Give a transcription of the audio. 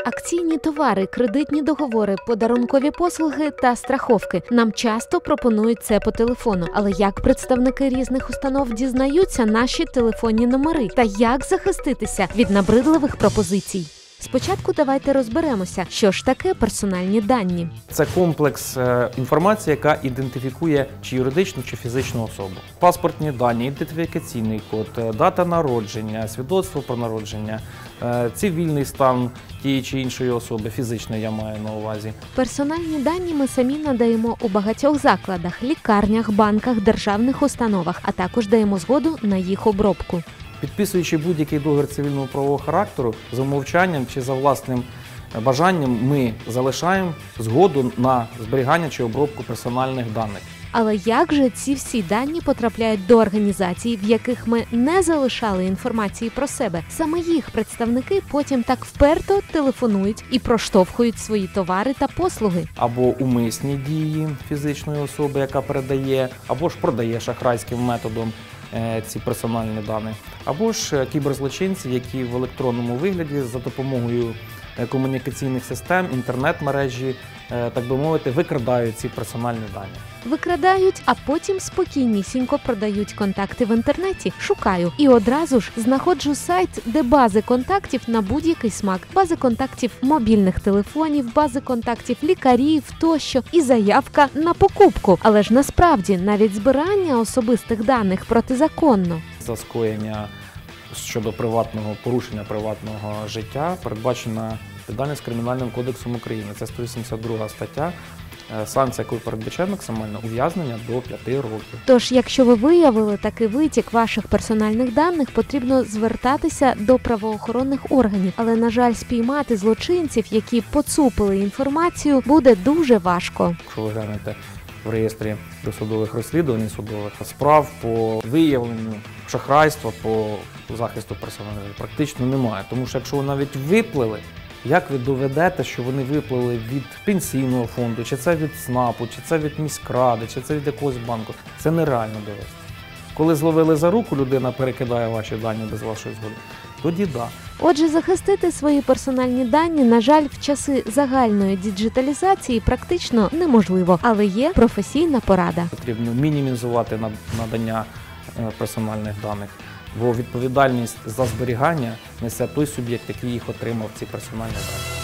Акційні товари, кредитні договори, подарункові послуги та страховки. Нам часто пропонують це по телефону. Але як представники різних установ дізнаються наші телефонні номери? Та як захиститися від набридливих пропозицій? Спочатку давайте розберемося, що ж таке персональні дані. Це комплекс інформації, яка ідентифікує чи юридичну, чи фізичну особу. Паспортні дані, ідентифікаційний код, дата народження, свідоцтво про народження, цивільний стан тієї чи іншої особи, фізичної я маю на увазі. Персональні дані ми самі надаємо у багатьох закладах, лікарнях, банках, державних установах, а також даємо згоду на їх обробку. Підписуючи будь-який договір цивільного правового характеру, за умовчанням чи за власним бажанням, ми залишаємо згоду на зберігання чи обробку персональних даних. Але як же ці всі дані потрапляють до організацій, в яких ми не залишали інформації про себе? Саме їх представники потім так вперто телефонують і проштовхують свої товари та послуги. Або умисні дії фізичної особи, яка передає, або ж продає шахрайським методом ці персональні дані, або ж кіберзлочинці, які в електронному вигляді за допомогою комунікаційних систем, інтернет-мережі, так би мовити, викрадають ці персональні дані. Викрадають, а потім спокійнісінько продають контакти в інтернеті. Шукаю і одразу ж знаходжу сайт, де бази контактів на будь-який смак. Бази контактів мобільних телефонів, бази контактів лікарів тощо і заявка на покупку. Але ж насправді навіть збирання особистих даних протизаконно. За скоєння щодо порушення приватного життя передбачена відповідальність Кримінальним кодексом України. Це 182 стаття. Санкція, якою передбачає максимальне ув'язнення до 5 років. Тож, якщо ви виявили такий витік ваших персональних даних, потрібно звертатися до правоохоронних органів. Але, на жаль, спіймати злочинців, які поцупили інформацію, буде дуже важко. Якщо ви глянете в реєстрі досудових розслідувань, судових справ по виявленню шахрайства, по захисту персональних даних практично немає. Тому що якщо ви навіть виплили, як ви доведете, що вони виплили від пенсійного фонду, чи це від СНАПу, чи це від міськради, чи це від якогось банку? Це нереально довести. Коли зловили за руку, людина перекидає ваші дані без вашої згоди, тоді да. Отже, захистити свої персональні дані, на жаль, в часи загальної діджиталізації практично неможливо, але є професійна порада. Потрібно мінімізувати надання персональних даних, бо відповідальність за зберігання несе той суб'єкт, який їх отримав, ці персональні дані.